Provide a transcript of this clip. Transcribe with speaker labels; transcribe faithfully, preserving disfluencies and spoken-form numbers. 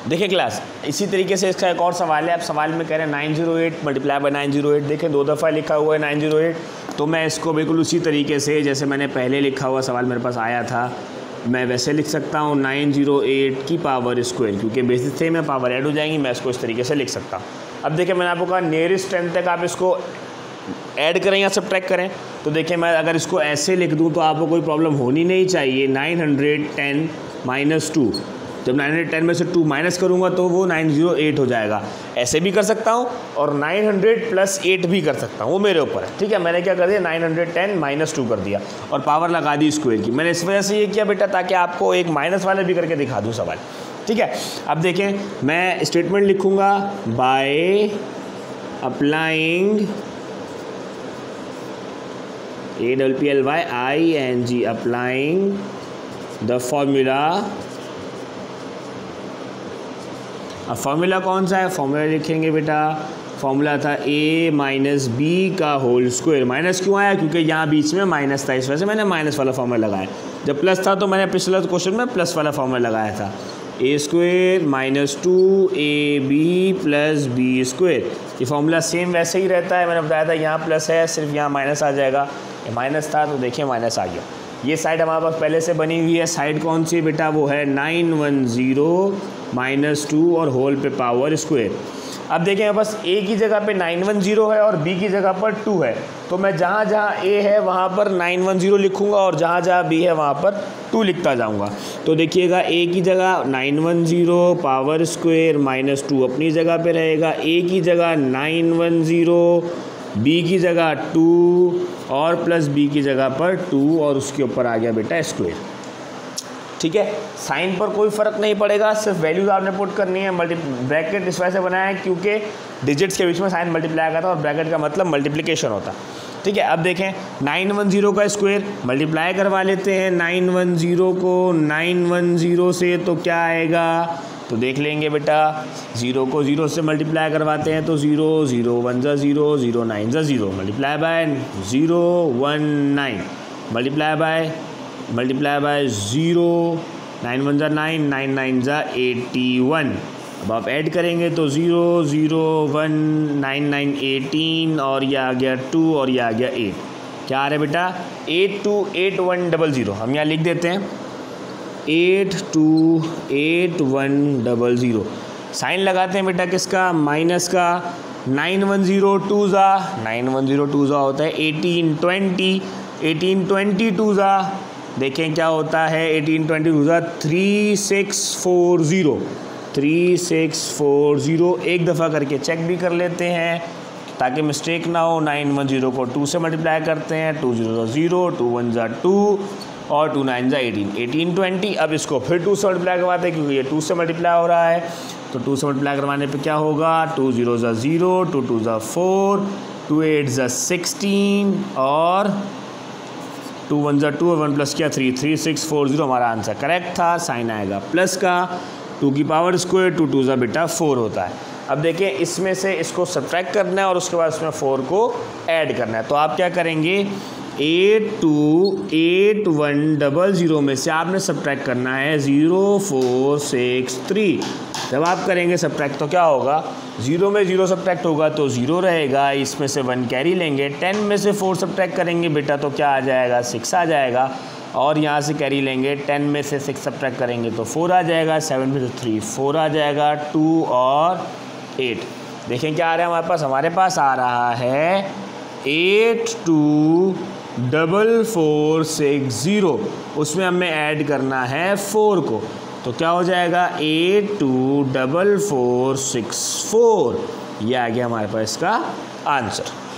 Speaker 1: देखिए क्लास, इसी तरीके से इसका एक और सवाल है। आप सवाल में कह रहे हैं nine zero eight multiply by nine zero eight. देखें दो दफ़ा लिखा हुआ है नाइन जीरो एट, तो मैं इसको बिल्कुल उसी तरीके से जैसे मैंने पहले लिखा हुआ सवाल मेरे पास आया था, मैं वैसे लिख सकता हूँ नाइन जीरो एट की पावर स्क्वायर, क्योंकि बेसिस से में पावर ऐड हो जाएंगी, मैं इसको इस तरीके से लिख सकता हूँ। अब देखिए मैंने आपको कहा नियरेस्ट टेन तक आप इसको ऐड करें या सब्ट्रैक्ट करें, तो देखिए मैं अगर इसको ऐसे लिख दूँ तो आपको कोई प्रॉब्लम होनी नहीं चाहिए। Nine hundred ten minus two, जब नाइन हंड्रेड टेन में से टू माइनस करूँगा तो वो नाइन जीरो एट हो जाएगा। ऐसे भी कर सकता हूँ और नाइन हंड्रेड प्लस एट भी कर सकता हूँ, वो मेरे ऊपर है। ठीक है, मैंने क्या कर दिया, nine hundred ten minus two कर दिया और पावर लगा दी स्क्वायर की। मैंने इस वजह से ये किया बेटा ताकि आपको एक माइनस वाले भी करके दिखा दूँ सवाल। ठीक है, अब देखें मैं स्टेटमेंट लिखूँगा by applying A W P L Y I N G applying the formula. अब फॉर्मूला कौन सा है, फॉर्मूला लिखेंगे बेटा, फॉर्मूला था ए माइनस बी का होल स्क्वायर। माइनस क्यों आया, क्योंकि यहाँ बीच में माइनस था, इस वजह से मैंने माइनस वाला फॉर्मूला लगाया। जब प्लस था तो मैंने पिछले क्वेश्चन में प्लस वाला फॉर्मूला लगाया था, A square minus two A B plus B square. ये फॉर्मूला सेम वैसे ही रहता है, मैंने बताया था यहाँ प्लस है, सिर्फ यहाँ माइनस आ जाएगा। ये माइनस था तो देखिए माइनस आ गया। ये साइड हमारे पास पहले से बनी हुई है, साइड कौन सी बेटा, वो है nine one zero minus two और होल पे पावर स्क्वायर। अब देखें मेरे पास ए की जगह पे नाइन वन ज़ीरो है और बी की जगह पर टू है, तो मैं जहाँ जहाँ ए है वहाँ पर नाइन वन ज़ीरो लिखूँगा और जहाँ जहाँ बी है वहाँ पर टू लिखता जाऊँगा। तो देखिएगा ए की जगह nine one zero power square minus two अपनी जगह पे रहेगा, ए की जगह नाइन वन ज़ीरो, बी की जगह टू और प्लस बी की जगह पर टू और उसके ऊपर आ गया बेटा स्क्वायर। ठीक है, साइन पर कोई फ़र्क नहीं पड़ेगा, सिर्फ वैल्यूज आपने पुट करनी है। मल्टी ब्रैकेट इस वजह से बनाया है क्योंकि डिजिट्स के बीच में साइन मल्टीप्लाई का था और ब्रैकेट का मतलब मल्टीप्लिकेशन होता। ठीक है, अब देखें नाइन वन ज़ीरो का स्क्वायर मल्टीप्लाई करवा लेते हैं नाइन वन ज़ीरो को नाइन वन ज़ीरो से, तो क्या आएगा, तो देख लेंगे बेटा, ज़ीरो को ज़ीरो से मल्टीप्लाई करवाते हैं तो ज़ीरो ज़ीरो वन ज़ा ज़ीरो ज़ीरो नाइन ज़ा zero multiply by zero one nine multiply by multiply by zero, nine one ज़ा नाइन, नाइन नाइन ज़ा एटी वन। अब आप ऐड करेंगे तो zero zero one nine nine eighteen और यह आ गया टू और यह आ गया एट। क्या आ रहा है बेटा, eight two eight one double zero. हम यहाँ लिख देते हैं eight two eight one double zero. Sign लगाते हैं बेटा किसका, माइनस का। नाइन वन ज़ीरो टू ज़ा, नाइन वन ज़ीरो टू ज़ा होता है eighteen twenty, eighteen twenty two ज़ा देखें क्या होता है, एटीन ट्वेंटी टू ज़ा three six four zero, three six four zero. एक दफ़ा करके चेक भी कर लेते हैं ताकि मिस्टेक ना हो। नाइन वन ज़ीरो को टू से मल्टीप्लाई करते हैं, टू ज़ीरो ज़ा ज़ीरो, टू वन ज़ा टू और टू नाइन ज़ा एटीन, एटीन ट्वेंटी। अब इसको फिर टू से मल्टीप्लाई करवाते हैं क्योंकि ये टू से मल्टीप्लाई हो रहा है, तो टू से मल्टीप्लाई करवाने पे क्या होगा, टू ज़ीरो ज़ा ज़ीरो, टू टू ज़ा फोर, टू एट ज़ा सिक्सटीन और टू वन ज़ा टू और वन प्लस क्या three, three six four zero हमारा आंसर करेक्ट था। साइन आएगा प्लस का, टू की पावर स्क्वायर, टू टू ज़ा बेटा फोर होता है। अब देखिए इसमें से इसको सब्ट्रैक्ट करना है और उसके बाद इसमें फोर को ऐड करना है, तो आप क्या करेंगे, eight two eight one double zero में से आपने सब्ट्रैक्ट करना है ज़ीरो फोर सिक्स थ्री। जब आप करेंगे सब्ट्रैक्ट तो क्या होगा, ज़ीरो में ज़ीरो सब्ट्रैक्ट होगा तो ज़ीरो रहेगा, इसमें से वन कैरी लेंगे, टेन में से फोर सब्ट्रैक्ट करेंगे बेटा तो क्या आ जाएगा, सिक्स आ जाएगा, और यहाँ से कैरी लेंगे, टेन में से सिक्स सब्ट्रैक्ट करेंगे तो फोर आ जाएगा, सेवन में से थ्री फोर आ जाएगा, टू और एट। देखें क्या आ रहा है हमारे पास, हमारे पास आ रहा है eight two double four six zero, उसमें हमें ऐड करना है फोर को, तो क्या हो जाएगा, eight two double four six four. ये आ गया हमारे पास इसका आंसर।